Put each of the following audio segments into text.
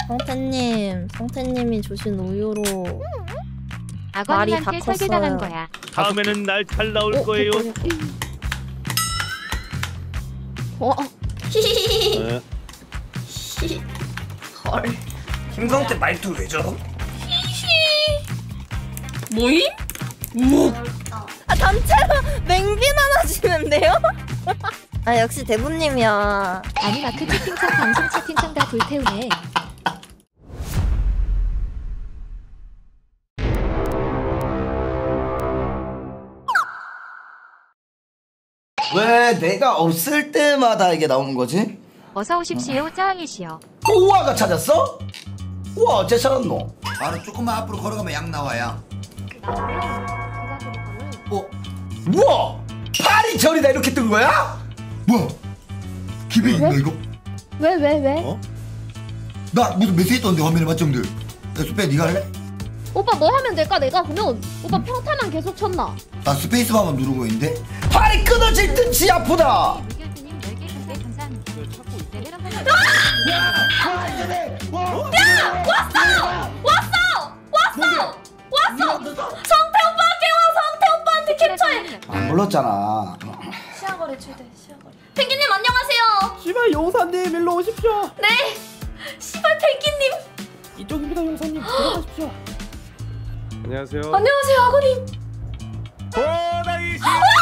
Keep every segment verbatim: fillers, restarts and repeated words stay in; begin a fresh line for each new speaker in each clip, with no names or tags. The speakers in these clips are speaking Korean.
성태님, 성태님이 주신 우유로
악어님한테 설계당한 거야.
다음에는 날 잘 나올 어, 거예요.
어? 히히히히.
네.
헐.
김성태 말투 왜죠?
뭐임? 묵. 아 단체로 맹빈 하나 주는데요? 아 역시 대부님이야.
아니 마크 채팅창 방송 채팅창 다 불태우네.
왜 내가 없을 때마다 이게 나오는 거지?
어서 오십시오, 짜왕이시여.
우와가 찾았어? 우와 어째 찾았노?
바로 조금만 앞으로 걸어가면 양 나와 양. 어?
우와! 팔이 절이다 이렇게 뜬 거야?
뭐야? 기분이 있나 이거?
왜 왜 왜?
어? 나 무슨 메시지 떴는데 화면에 맞정들. 야 수페 니가 할래?
오빠 뭐 하면 될까? 내가 그러면 오빠 평타만 계속 쳤나?
나 스페이스바만 누르고 있는데?
팔이 끊어질 듯이 아프다!
야! 왔어! 왔어! 왔어! 왔어! 성태 오빠 깨워! 성태 오빠한테 캡처해!
안 불렀잖아.
시야거래 최대 시야거래. 펭귄님 안녕하세요.
씨발 용사님 일로 오십시오.
네. 시발 펭귄님.
이쪽입니다 용사님. 들어가십시오.
안녕하세요.
안녕하세요 아고님.
호랑이시.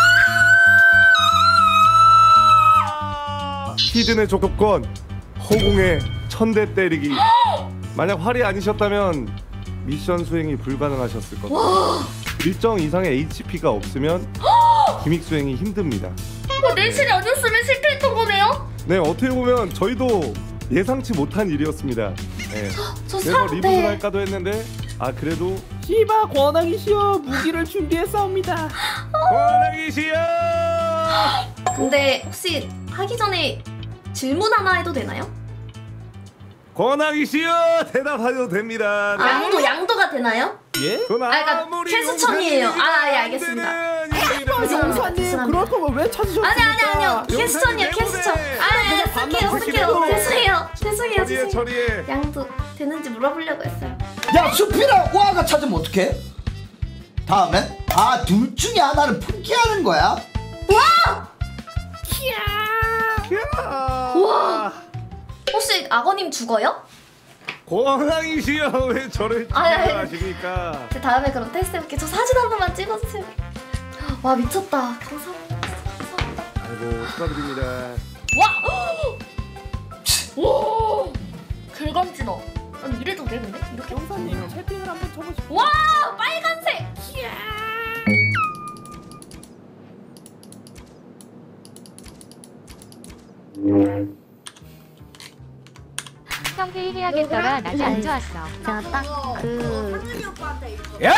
히든의 조건 허공에 천대 때리기. 만약 활이 아니셨다면 미션 수행이 불가능하셨을 겁니다. 일정 이상의 에이치피가 없으면 기믹 수행이 힘듭니다.
어, 내실이 아니었으면 실패했던 거네요?
네, 어떻게 보면 저희도 예상치 못한 일이었습니다. 네.
저
그래서
사...
리뷰를
네.
할까도 했는데 아 그래도
씨발 권하기시여 무기를 준비했사옵니다.
권하기시여.
근데 혹시 하기 전에 질문 하나 해도 되나요?
권하기시여 대답하셔도 됩니다. 네.
양도 양도가 되나요?
예?
그건
아, 그러니까
아무리
캐스천이에요.
용사님이
아, 예, 알겠습니다.
안 되는
죄송합니다.
용사님
죄송합니다.
그럴 거면 왜 찾으셨습니까?
아니 아니 아니요 캐스천이요
용사님
캐스천.
때문에.
아니 아니 쓸게요 쓸게요.
때문에.
죄송해요 죄송해요
처리해
죄송해요.
처리해.
양도 되는지 물어보려고 했어요.
야 수피랑 우아가 찾으면 어떡해? 다음엔? 아 둘 중에 하나를 포기하는 거야?
와!
야.
우와! 혹시 악어님 죽어요?
권하기시여 왜 저를
아니, 아니.
하십니까?
제 다음에 그럼 테스트 해볼게요. 저 사진 한 번만 찍어주세요. 와 미쳤다. 감사합니다. 감사합니다.
아이고 축하드립니다.
와! 오! 긁감진어. 아니 이래도 돼 근데? 이렇게?
용사님 채팅을 한번 쳐보십시오.
와! 빨간색!
성회의 해야겠더라. 날이 안 좋았어.
제가 딱그
야!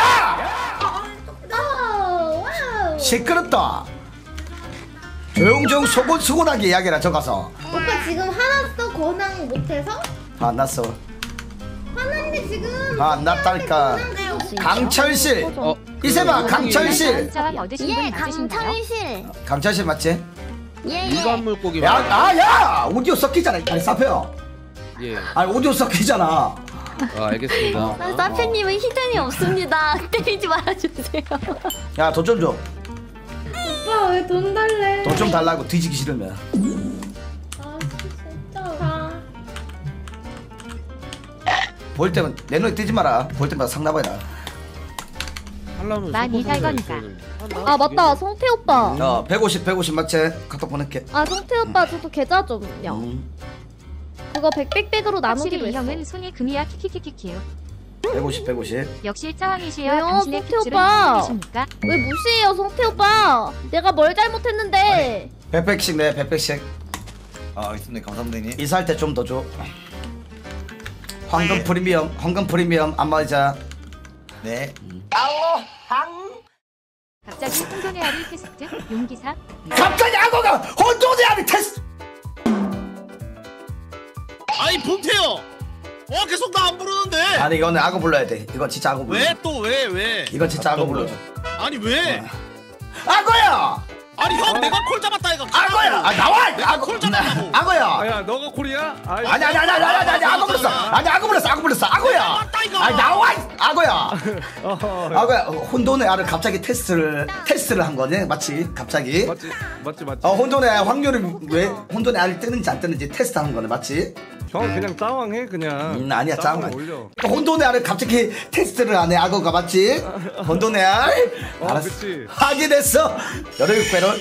아, 와우.
시끄럽다. 조용조용 소곤소곤하게 이야기해라 저 가서.
오빠 지금 화났어? 권항 못해서?
안 났어.
화났는데 지금
아, 안 났다니까. 강철실.
어,
이세마 강철실.
짜왕 얻으신 분
예,
맞으신가요?
강철실.
강철실 맞지?
예,
일반
예.
물고기.
야, 아, 야! 오디오 섞이잖아. 아니, 사페요.
예.
아니, 오디오 섞이잖아.
아, 알겠습니다.
아, 사페님은 히든이 없습니다. 때리지 말아주세요.
야, 돈 좀 줘.
오빠 왜 돈 달래?
돈 좀 달라고 뒤지기 싫으면.
아 진짜.
보일 때면 내 눈에 띄지 마라. 보일 때마다 상나봐라.
하려면
난 이달건이다.
아 맞다 성태 오빠.
어, 백오십, 백오십 맞지? 카톡 보낼게.
아 성태 오빠 저도 계좌 좀요.
음,
그거 백백백으로 나누기로
확실히 이
했어.
형은 손이 금이야. 키키키키키.
백오십, 백오십.
역시 짜왕이시여.
왜요,
당신의
성태
픽줄은
오빠?
무엇이십니까?
왜 무시해요 성태 오빠? 내가 뭘 잘못했는데?
백백씩 내, 백백씩.
아 있습니다 감사합니다.
이사할 때 좀 더 줘. 황금 프리미엄, 황금 프리미엄 안마의자.
네.
알로 항.
갑자기 혼돈의 아리 테스트 용기사.
갑자기 악어가 혼돈의 아리 테스트.
아니 봉태요. 어 계속 나 안 부르는데.
아니 이거는 악어 불러야 돼. 이건 진짜 악어 불러.
왜 또 왜 왜?
이건 진짜 악어 불러줘.
아니 왜?
악어야.
아니 형 내가 콜 잡았다 이거.
악어야. 아 나와. 악어.
콜 잡았다고.
악어야.
아야 너가 콜이야? 아이,
아니 아니 아니 아니 아니 아니 악어 불렀어. 아니 악어 불렀어. 악어 불렀어. 악어야.
맞다 이거.
아니 나와. 악어야.
어,
악어야. 혼돈의 알을 갑자기 테스트를 테스트를 한 거네. 마치 갑자기.
맞지 맞지 맞지.
어 혼돈의 알 확률을 왜 혼돈의 알이 뜨는지 안 뜨는지 테스트하는 거네. 맞지?
형 그냥 짜왕해 그냥.
음, 아니야 짱
올려.
혼돈의 알을 갑자기 테스트를 하네. 악어가 맞지? 혼돈의 알.
어,
알았어.
그치.
확인했어. 열의 배를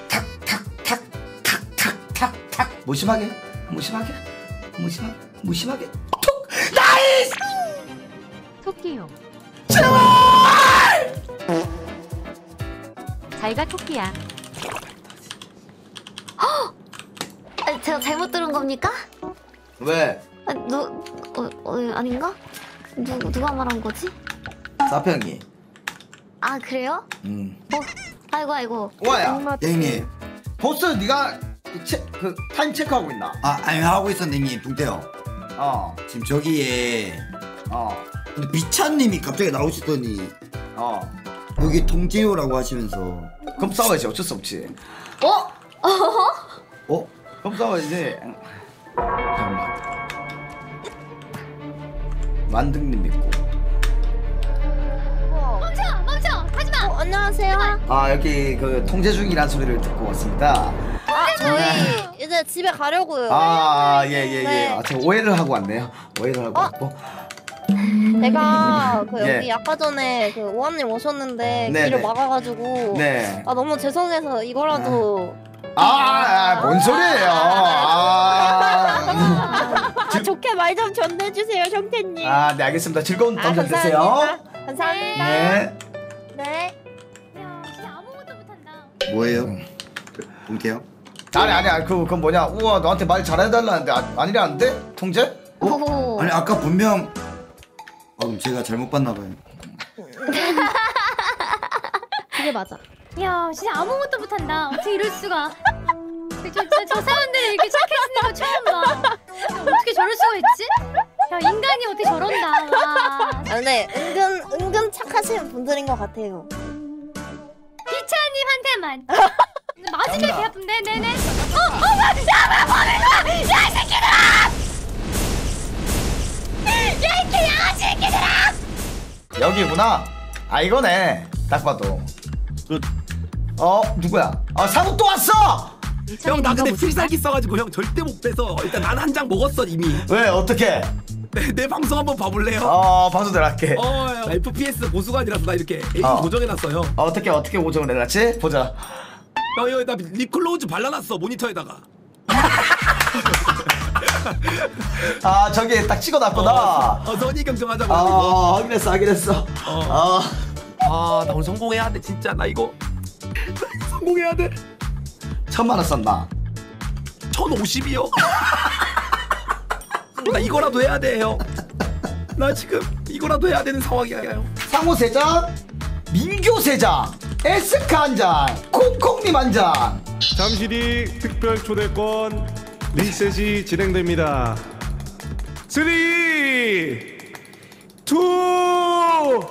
탁탁탁탁탁탁탁탁 무심하게 무심하게 무심하게 무심하게 톡 나이스.
토끼요. 잘가 토끼야.
아, 제가 잘못 들은 겁니까?
왜?
아, 누, 어, 어, 아닌가? 누, 누가 말한 거지?
사평이.
아, 그래요?
음.
어, 아이고, 아이고.
와야.
형님.
보스 네가 체, 그 타임 체크하고 있나?
아 아니 하고 있었는데 형님 붕태요.
어.
지금 저기에
어.
근데 미찬님이 갑자기 나오시더니
어.
여기 통제요라고 하시면서
그럼 싸워야지. 어쩔 수 없지.
어?
어?
그럼 싸워야지. 잠깐만. 만등님 믿고.
멈춰 멈춰 하지마.
어, 안녕하세요.
아 여기 그 통제 중이란 소리를 듣고 왔습니다.
아, 저희 이제 집에 가려고요.
아 예 예 예.
네.
아, 제가 오해를 하고 왔네요. 오해를 하고
어?
왔고.
제가 그 여기
예.
아까 전에 그 오한님 오셨는데
네,
길을
네.
막아가지고
네.
아 너무 죄송해서 이거라도
아, 뭔 소리예요? 아,
아, 좋게 말 좀 전해주세요, 형태님.
아, 네 알겠습니다. 즐거운
아,
밤 되세요.
감사합니다. 감사합니다.
네.
네.
야 진짜 아무것도 못한다.
뭐예요? 붕태요?
아니 아니 아니 그 그건 뭐냐? 우와 너한테 말 잘해달라는데 아, 아니라는데? 통제?
오.
아니 아까 분명 아 그럼 제가 잘못 봤나 봐요.
그게 맞아.
야 진짜 아무것도 못한다. 어떻게 이럴 수가? 저, 저, 저 사람들이 이렇게 착해지는 거 처음 봐. 야, 어떻게 저럴 수가 있지? 야 인간이 어떻게 저런다. 와.
아, 근데 은근 은근 착하신 분들인 것 같아요.
비차님한테만. 맞으면 배 아픈데 네네. 어, 어, 야, 왜 보는 거야? 야, 이 새끼들아! 야, 이 양아치 새끼들아!
여기구나. 아 이거네. 딱 봐도. 그, 어 누구야? 아 사부 또 왔어.
형 나 근데 필살기 써가지고 형 절대 못 빼서 일단 난 한 장 먹었어 이미.
왜 어떻게?
내, 내 방송 한번 봐볼래요?
어 방송 들어갈게. 어,
어 형, 에프피에스 고수관이라서 나 이렇게 에임
어.
고정해놨어요.
어떻게 어떻게 오정을 해놨지? 보자.
형 여기 나 립클로즈 발라놨어 모니터에다가.
아 저기 딱 찍어놨구나.
어, 어 선의 경쟁하자고.
아
이거.
확인했어 확인했어.
어.
아
아나 오늘 성공해야 돼 진짜 나 이거 성공해야 돼.
천만 원 썼나?
천오십이요. 나 이거라도 해야 돼 형. 나 지금 이거라도 해야 되는 상황이야 형.
상호 세 장, 민교 세 장, 에스카 한 장, 콩콩님 한 장.
잠시 뒤 특별 초대권 리셋이 진행됩니다. 쓰리, 투,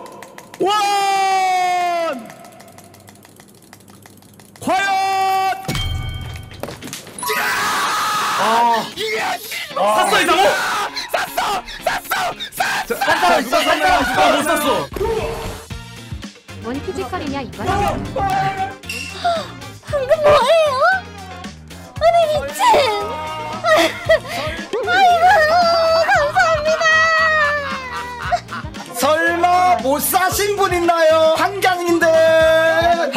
원. 과연
샀어 이상호?
샀다 누가 샀냐? 누가 못 샀어?
뭔 피지컬이냐 이건?
방금 뭐예요? 아니 미친. 아이고 감사합니다.
설마 못 사신 분 있나요? 한강인데.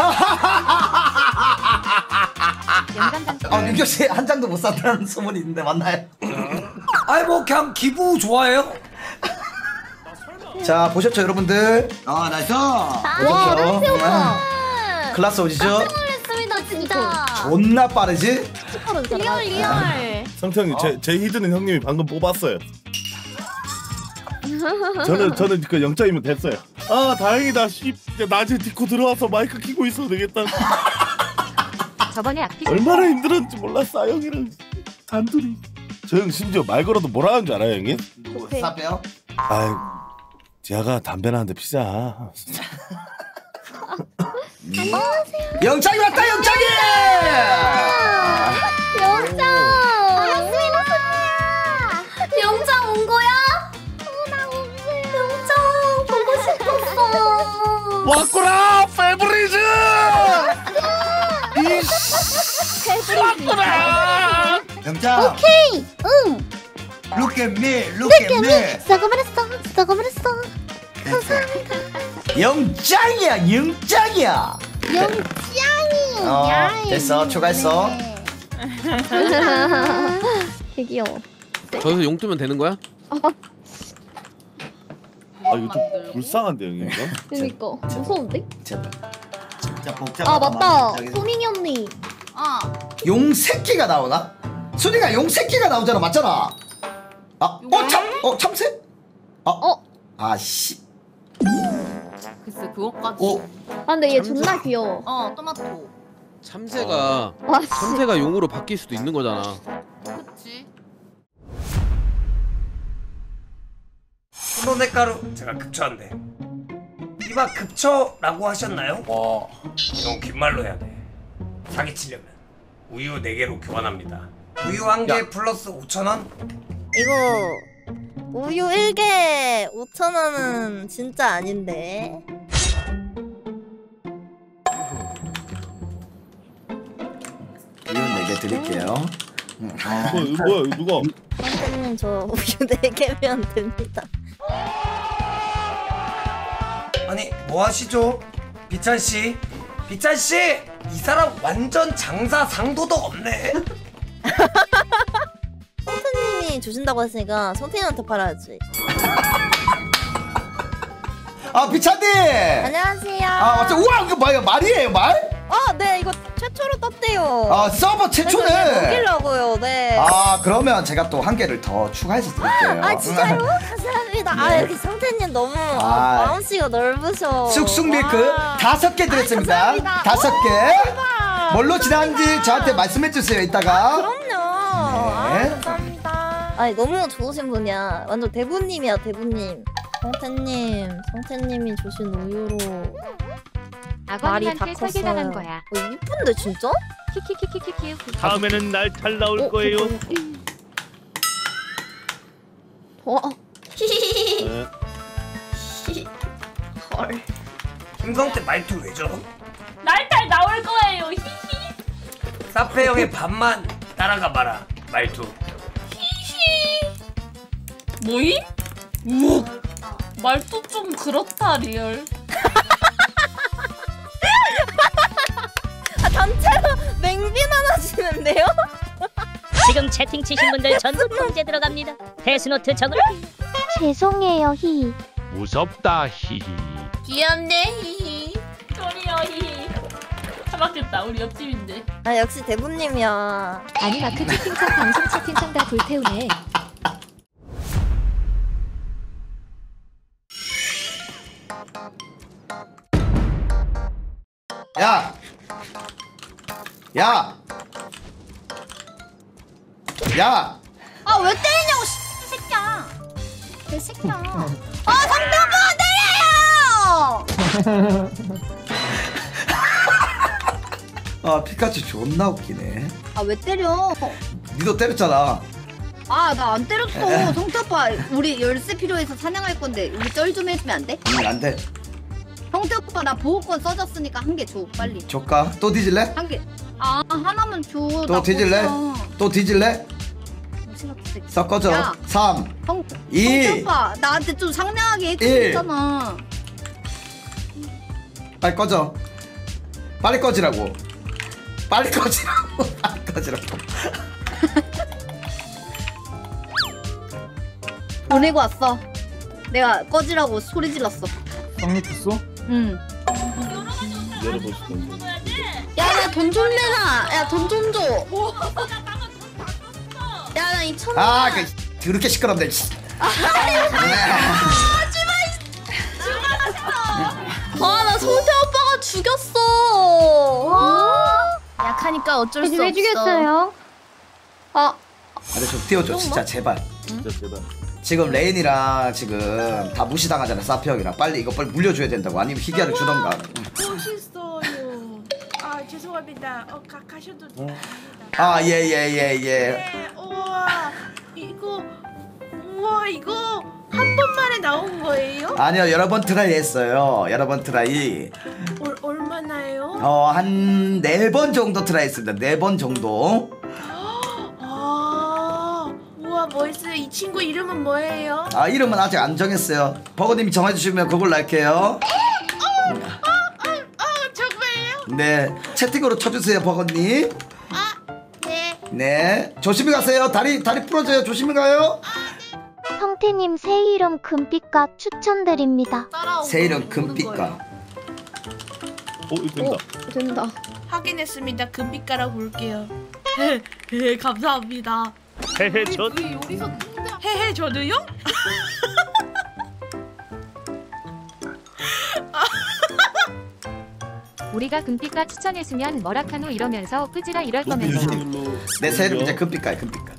아 민교 씨 한 장도 못 샀다는 소문이 있는데 맞나요?
아이 뭐 그냥 기부 좋아해요?
자 보셨죠 여러분들?
아 나이스.
와
보셨죠?
랑세 오빠.
네. 클라스 오지죠?
놀랐습니다 진짜.
존나 빠르지?
리얼 리얼.
성태형님 제, 제 히드는 형님이 방금 뽑았어요. 저는 저는 그 영장이면 됐어요. 아 다행이다. 씨 낮에 디코 들어와서 마이크 키고 있어도 되겠다.
저번에 악피
얼마나 힘들었는지 몰랐어 형이랑 단둘이. 저 형 심지어 말 걸어도 뭐라 하는 줄 알아요 형님?
뭐 싸빼요?
아이 제가 담배나 한 대 피자.
안녕하세요.
영장이 왔다 영장이.
영장. 반갑습니다. 영장 온 거야? 나 오세요. 영장 보고 싶었어.
왔구나 페브리즈. 이씨 왔구나.
영장.
오케이. 응.
Look at me. Look at me.
썩어버렸어. 썩어버렸어. 감사합니다.
영장이야 영장이야.
영짱이.
어
야이.
됐어 추가했어.
되게 귀여워.
저기서 용 뜨면 되는 거야?
아 이거 좀 불쌍한데 형님 이거?
그니까 무서운데?
제발.
진짜 복잡하다.
아 맞다.
저기-
소민이 언니.
용 새끼가 나오나? 순이가 용 새끼가 나오잖아 맞잖아. 아, 어 참, 어 참새? 아,
어?
아씨.
글쎄 그것까지.
어,
아 근데 얘 존나 귀여워.
어 토마토.
참새가
와 씨.
참새가 용으로 바뀔 수도 있는 거잖아.
그치.
프로네가루 제가 급처한데 이봐 급처라고 하셨나요? 와 이건 귓말로 해야 돼. 사기치려면 우유 네 개로 교환합니다. 우유 한 개 플러스 오천 원?
이거 우유 일 개 오천 원은 진짜 아닌데.
우유 네 개 드릴게요.
어, 이거 뭐야 이거 누가?
선생님 저 우유 네 개면 됩니다.
아니 뭐 하시죠? 비찬 씨, 비찬 씨, 이 사람 완전 장사 상도덕 없네.
선생님이 주신다고 했으니까 선생님한테 팔아야지.
아 비찬디.
안녕하세요.
아 맞죠? 우와 이거 뭐야 말이에요 말?
아, 네 이거 최초로 떴대요.
아 서버 최초네.
먹이려고요. 네.
아 그러면 제가 또 한 개를 더 추가해서 드릴게요.
아 진짜요? 감사합니다. 아 여기 성태님 너무
아.
마음씨가 넓으셔.
쑥쑥 밀크
와.
다섯 개 드렸습니다.
감사합니다.
다섯
오,
개.
대박.
뭘로 지나는지 저한테 말씀해 주세요 이따가.
그럼요. 아,
네.
감사합니다. 아니 너무 좋으신 분이야. 완전 대부님이야 대부님. 성태님, 성태님이 주신 우유로 말이 다
악어님한테
컸어요.
설계당한 거야.
어, 이쁜데 진짜?
키키키키키키.
다음에는 날 잘 나올 거예요.
어?
네.
헐.
김성태 말투 왜 저러?
날탈 나올 거예요.
사페 형의 반만 따라가 봐라 말투.
뭐임? 우 말도 좀 그렇다 리얼.
아 단체로 맹비난 하시는데요?
지금 채팅 치신 분들 전부 통제 들어갑니다. 데스노트 적을
죄송해요 히.
무섭다 히히.
귀엽네 히히.
소리요 히. 차박됐다 우리 옆집인데.
아 역시 대부님이야.
아니 마크 채팅창 방송 채팅창 다 불태우네.
야! 야! 야!
아 왜 때리냐고 씨 새끼야. 개 새끼야. 아 상대 오빠가 때려요.
아 피카츄 존나 웃기네.
아 왜 때려?
니도 때렸잖아.
아 나 안 때렸어. 성태 오빠 우리 열쇠 필요해서 사냥할 건데 우리 쩔 좀 해주면 안 돼?
응, 안 돼.
성태 오빠 나 보호권 써줬으니까 한 개 줘 빨리.
줄까? 또 뒤질래?
한 개. 아 하나만 줘.
또
나
뒤질래?
보호권.
또 뒤질래?
정신없이 새끼.
섞어줘.
야.
삼,
성,
이,
성태 오빠 나한테 좀 상냥하게 해주잖아.
빨리 꺼져. 빨리 꺼지라고. 빨리 꺼지라고. 빨리 꺼지라고.
보내고 왔어. 내가 꺼지라고 소리 질렀어.
빵리 줬어?
응.
열어보시던데.
야 나 돈 좀 내놔. 야 돈 좀 줘. 야 나 이천 원.
아, 그 그렇게 시끄럽네.
아나 성태 오빠가 죽였어. 약하니까 어쩔 수 없어.
왜 죽였어요?
아,
아니 좀 띄워줘 진짜 제발.
진짜 제발.
지금 레인이랑 지금 다 무시당하잖아 사피 형이랑. 빨리 이거 빨리 물려줘야 된다고. 아니면 희귀를 주던가.
멋있어요.
죄송합니다. 어 가, 가셔도 됩니다.
아 예 예 예 예.
네, 우와 이거 우와 이거 한 번 만에 나온 거예요?
아니요 여러 번 트라이 했어요. 여러 번 트라이.
얼, 얼마나요?
어 한 네 번 정도 트라이 했습니다. 네 번 정도.
아 우와 멋있어요. 이 친구 이름은 뭐예요?
아 이름은 아직 안 정했어요. 버거님이 정해주시면 그걸로 할게요. 네 채팅으로 쳐주세요 버거님.
네.
네 조심히 가세요. 다리 다리 부러져요. 조심히 가요.
성태님 새 이름 금빛각 추천드립니다.
새 이름 금빛각.
어 이거 된다.
오, 된다.
확인했습니다. 금빛가락 볼게요. 헤헤 감사합니다.
헤헤 저
헤헤 저도요?
우리가 금빛가 추천했으면 머라카노 이러면서 끄지라 이럴 거면서.
내 새 이름 이제 금빛깔 금빛깔.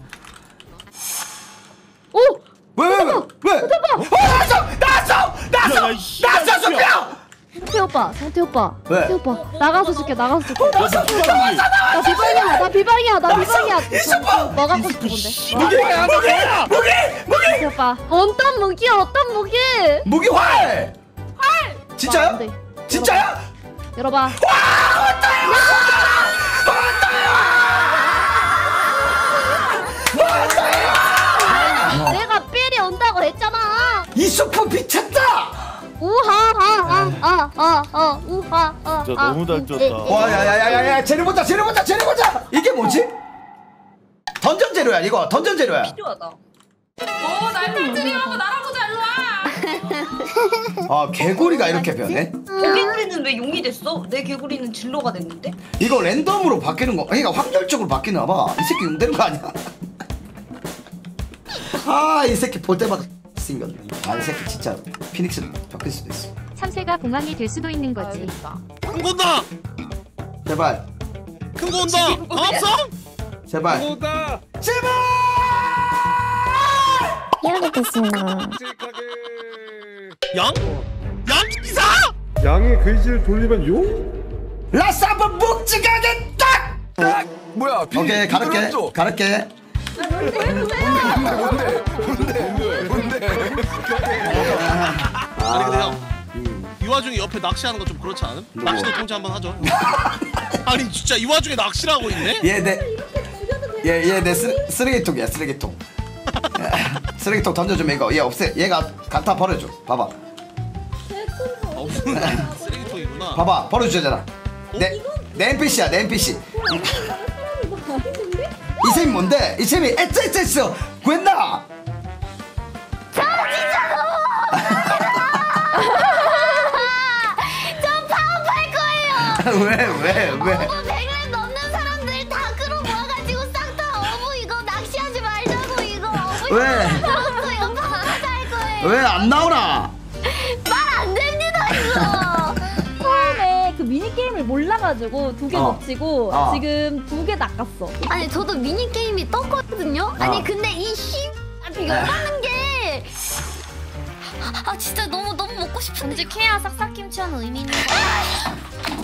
오!
왜 왜 왜 왜? 어 나왔어 나왔어 나왔어 나왔어 소피야.
성태 오빠, 성태 오빠,
왜?
성태 오빠 나가서 줄게, 나가서 줄게.
나왔어
나 비방이야, 나 비방이야, 나 비방이야.
이수파.
뭐 갖고 싶은 건데?
무기야 무기야 무기 무기.
성태 오빠, 어떤 무기야, 어떤 무기?
무기 활. 활. 진짜야?
안 돼.
진짜야?
열어봐.
와 어때요? 어때요?
내가 삘이 온다고 했잖아.
이수프 미쳤다.
우하하하하하 우하하.
진짜 너무 잘 쪘다.
와 야야야야야 쟤네 보자 쟤네 보자 쟤네 보자. 이게 뭐지? 던전 재료야 이거 던전 재료야.
필요하다.
오 날탈들이라고 날아보자 일로 와.
아 개구리가 이렇게 변해?
개구리는 왜 용이 됐어? 내 개구리는 진로가 됐는데?
이거 랜덤으로 바뀌는 거 그러니까 확률적으로 바뀌나 봐. 이 새끼 용되는 거 아니야? 아 이 새끼 볼 때마다 생겼네. 아 이 새끼 진짜 피닉스로 바뀔 수도 있어.
참새가 공항이 될 수도 있는 거지.
큰 거 온다.
제발
큰 거 온다. 강압성.
제발
오다.
제발.
해야겠습니다.
양? 양 기사?
양의 글씨를 돌리면 용?
라스 한번 묵직하겠다.
딱 뭐야?
오케이 가를게 가를게.
아니 근데 형. 이 와중에 옆에 낚시하는 거 좀 그렇지 않음? 낚시도 통제 한번 하죠. 아니 진짜 이 와중에 낚시를 하고 있네?
얘내얘얘내 쓰레기통이야 쓰레기통. 쓰레기통 던져주면 이거 얘 없애. 얘가 갖다 버려줘. 봐봐.
없는 쓰레기통이구나.
봐봐 버려주잖아. 내 내 엔피씨야 내 엔피씨. 이 셈이 뭔데? 이 셈이 에츠에츠에츠 구했나?
저 진짜 너무 저 파업할 거예요.
왜 왜 왜?
어부 백렙 넘는 사람들 다 끌어모아가지고 싹 다 어부 이거 낚시하지 말자고 이거 어부
왜?
들었어요. 파업할 거예요.
왜 안 나오나?
말 안 됩니다 이거.
처음에 그 미니 게임을 몰라가지고 두 개
어.
놓치고
어.
지금 두 개 낚았어.
아니 저도 미니 게임이 떴거든요. 아니 근데 이 힘 열받는 게. 아 진짜 너무 너무 먹고 싶은데. 정직해야 싹싹김치하는 의미 있는 거야.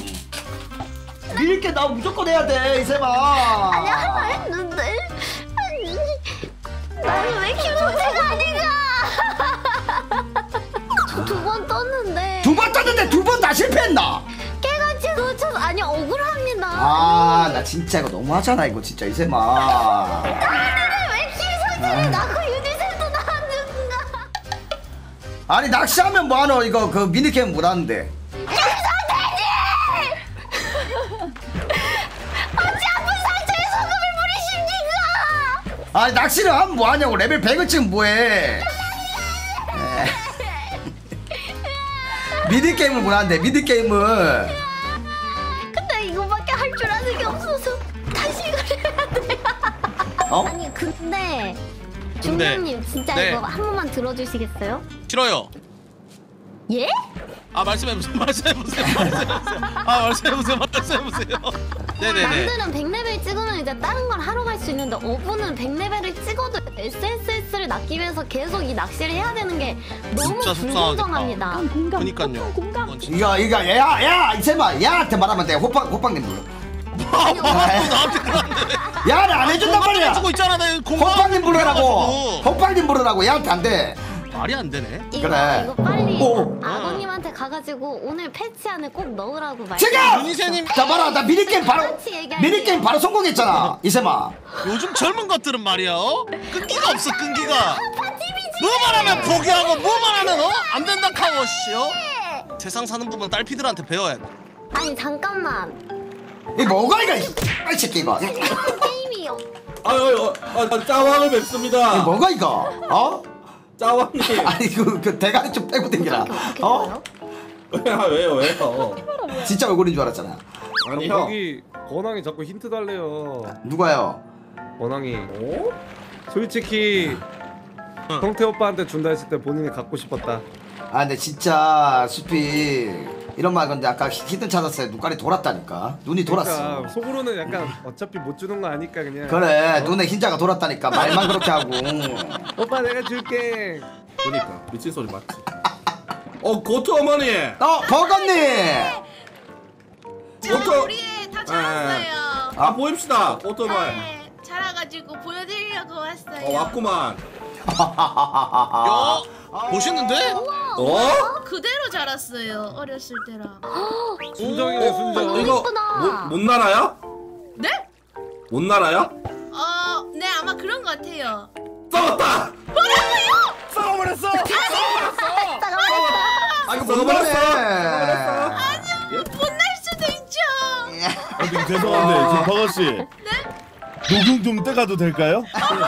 이렇게 나 무조건 해야 돼 이세마.
아니 하나 했는데. 아니 나는 왜 김성태가 아닌가? 두 번 떴는데.
두 번 떴는데 두 번 다 실패했나?
깨같이 놓쳐서 아니 억울합니다.
아 나 진짜 이거 너무하잖아 이거 진짜 이세마.
아니 왜 김성태를 낳고 유니센도 낳았는가?
아니 낚시하면 뭐하노 이거 그 미니게임 못하는데.
김성태님! 어찌 아픈 상처에 소금을 뿌리십니까?
아니 낚시를 하면 뭐하냐고. 레벨 백을 지금 뭐해. 미니게임을 못하는데 미니게임을.
근데 이거밖에 할 줄 아는 게 없어서 다시 그래야 돼.
어?
아니 근데
근데,
중장님 진짜
네.
이거 한 번만 들어주시겠어요?
싫어요.
예?
아 말씀해보세요. 말씀해보세요. 말씀해보세요. 아 말씀해보세요. 말씀해보세요. 네네네.
남들은 백 레벨 찍으면 이제 다른 걸 하러 갈 수 있는데 어부는 백 레벨을 찍어도 에스에스에스를 낚기 위해서 계속 이 낚시를 해야 되는 게 너무
진짜 속상하겠다.
불공정합니다.
그니까요.
이거 이거 야야 이세마 야한테 말하면 돼. 호빵 호빵님 불러.
나한테 그러는데.
야, 나 안 해준단 말이야.
해주고 있잖아. 나
호빵님 부르라고. 호빵님 부르라고. 얘한테 안 돼.
말이 안 되네.
이거,
그래.
이거 빨리
오.
아버님한테 가가지고 오늘 패치 안에 꼭 넣으라고 말.
지금! 자 봐라, 나 미니게임 바로 미니게임 바로 성공했잖아. 이세마.
요즘 젊은 것들은 말이야. 어? 끈기가 없어. 끈기가. 뭐만 하면 포기하고 뭐만 하면 어? 안 된다 카고 씨요. 세상 사는 법은 딸피들한테 배워야 돼.
아니 잠깐만.
이 뭐가 이거? 이 새끼 이거.
게임이요.
아유, 아, 짜왕을 뵙습니다.
이 뭐가 이거? 어?
짜왕님.
아니 그, 그 대가리 좀 빼고 댕기라. 어?
왜요 왜요 왜요?
진짜 얼굴인 줄 알았잖아.
아니 형 여기 권왕이 자꾸 힌트 달래요.
누가요?
권왕이. 어? 솔직히 성태 오빠한테 준다 했을 때 본인이 갖고 싶었다.
아 근데 진짜 수피 이런 말 근데 아까 히든 찾았어요. 눈깔이 돌았다니까. 눈이 돌았어.
그러니까 속으로는 약간 어차피 못 주는 거 아니까 그냥.
그래 눈에 흰자가 돌았다니까. 말만 그렇게 하고.
오빠 내가 줄게.
그러니까 미친 소리 맞지. 어 고토 어머니.
어 버거님.
저 우리 다 자랐어요.
아 보입시다 오토바이.
네, 자라가지고 보여드리려고 왔어요.
어 왔구만.
야 보시는데?
어?
그대로 자랐어요. 어렸을 때랑.
순정이네 순정.
이거 못, 못 날아요?
네?
못 날아요?
어, 네 아마 그런 것 같아요.
썩었다!
뭐라고요?
썩어버렸어!
아 이거 못 날았어.
아니요, 못 날 수도 있죠.
아, 죄송한데 지금 버거씨
네?
녹용 좀 떼가도 될까요?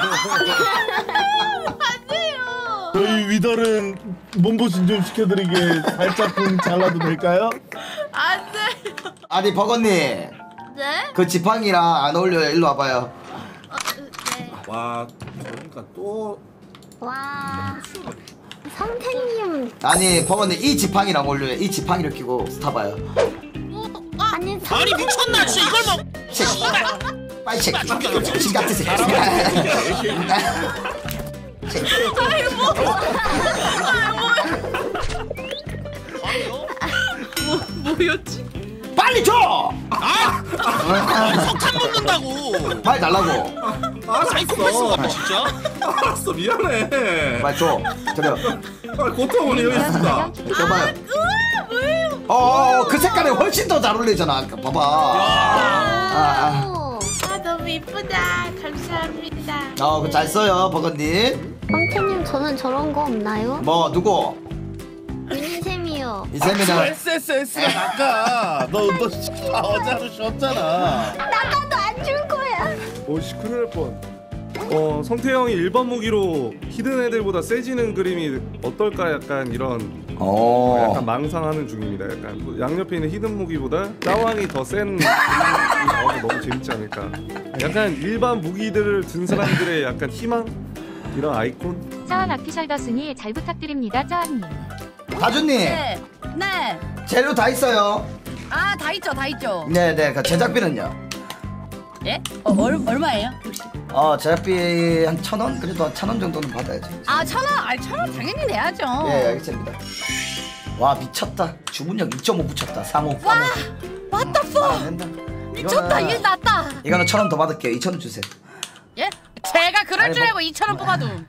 안 돼요.
저희 위덜은 몸보신 좀 시켜드리게 살짝 좀 잘라도 될까요?
안 돼요.
아니 버거님.
네?
그 지팡이랑 안 어울려요. 일로 와봐요.
어, 네.
와 그러니까 또
와. 성태님.
아니 버거님 이 지팡이랑 어울려요. 이 지팡이를 끼고 타봐요.
아니
아니 미쳤나 진짜 이걸 뭐
빨리 체크. 지 같은 새끼.
아이 뭐? 뭐 뭐였지?
빨리 줘!
아! 석탄 묻는다고.
빨리 달라고.
아 사이코패스가 진짜.
알았어 미안해.
빨리 줘. 드려.
아 고토 어머니 여기 있습니다.
줘봐요.
우와 뭐예요?
어, 그 색깔이 훨씬 더 잘 어울리잖아. 봐봐. 아,
아, 아 너무 이쁘다. 감사합니다.
아. 어, 그 잘 써요, 버거님.
성태님 저는 저런 거 없나요?
뭐 누구?
미니샘이요.
이세미는
에스에스에스가 아까 너너 아, 어제 하루 쉬었잖아.
나가도 안 줄 거야.
오씨 큰일 날 뻔. 어 성태형이 일반 무기로 히든 애들보다 세지는 그림이 어떨까 약간 이런
어.
약간 망상하는 중입니다. 약간 뭐 양옆에 있는 히든 무기보다 짜왕이 더 센 그림이 나와서 너무 재밌지 않을까. 약간 일반 무기들을 든 사람들의 약간 희망 이런 아이콘.
짜왕 아피셜더스니 잘 부탁드립니다 짜왕님.
다준님.
네. 네.
재료 다 있어요.
아, 다 있죠, 다 있죠.
네, 네. 그 제작비는요?
예? 어, 얼, 얼마예요?
어, 제작비 한 천 원? 그래도 한 천 원 정도는 받아야지.
아, 천 원? 아니, 천 원 당연히 내야죠.
예, 알겠습니다. 와, 미쳤다. 주문력 이 점 오 붙였다. 상호.
와, what the fuck? 미쳤다,
이거는-
일 났다.
이거는 천 원 더 받을게요. 이천 원 주세요.
예? 제가 그럴
아니,
줄
뭐-
알고 이천 원 뽑아도.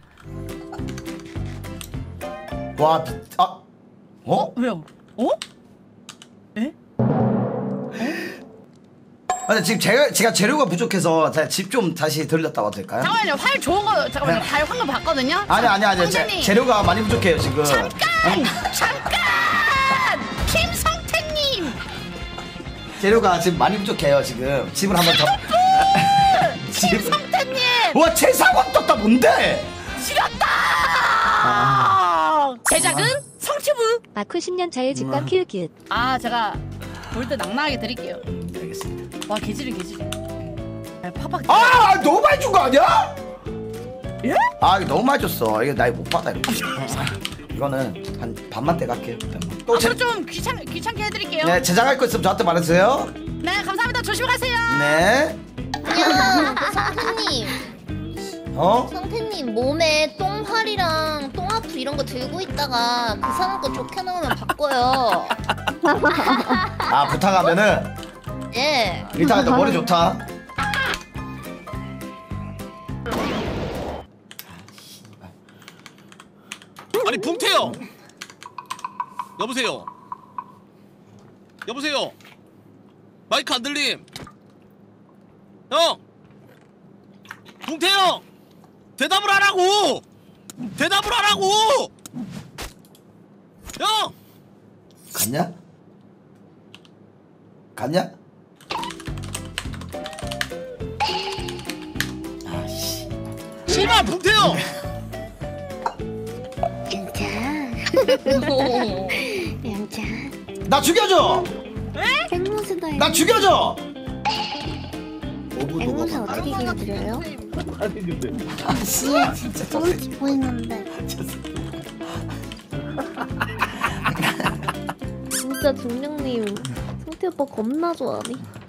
와, 미, 아, 어?
왜요? 어? 예?
아니 지금 제가 제가 재료가 부족해서 집 좀 다시 들렸다 와도 될까요?
잠깐만요, 활 좋은 거, 잠깐만요,
네.
활 황금 봤거든요?
아니 아니 아니 제,
선생님.
재료가 많이 부족해요 지금.
잠깐! 잠깐! 김성태님!
재료가 지금 많이 부족해요 지금. 집을 한번 더.
김성태님!
와 최상원 떴다 뭔데?
지렸다!
아.
제작은 성치부!
마쿠 십 년 차의 직관 키읔키읔.
아, 제가 볼 때 낭낭하게 드릴게요.
알겠습니다.
와, 개질이 개질이. 아, 팍팍.
아 너무 많이 준 거 아니야?
예?
아 이거 너무 많이 줬어. 이거 나이 못 받아 이렇게. 이거는 한 반만 떼갈게요. 반만. 또
앞으로
제,
좀 귀찮, 귀찮게 해드릴게요.
네 제작할 거 있으면 저한테 말해주세요.
네, 감사합니다. 조심히 가세요.
네.
야, 그 성태님.
어?
성태님 몸에 똥활이랑 똥하프 이런 거 들고 있다가 그 사람 거 좋게 나오면 바꿔요.
아 부탁하면은
예.
리타가 너 머리 좋다.
아니 붕태형 여보세요 여보세요 마이크 안 들림 형 붕태형 대답을 하라고 대답을 하라고 형
갔냐? 갔냐? 아씨.
씨발 붕태형
양자.
나 죽여줘.
앵무새다.
나 죽여줘.
앵무새 어떻게 길들여요?
아니 근데
아씨 진짜 너무 기뻐 했는데.
진짜 중령님 성태 오빠 겁나 좋아하네.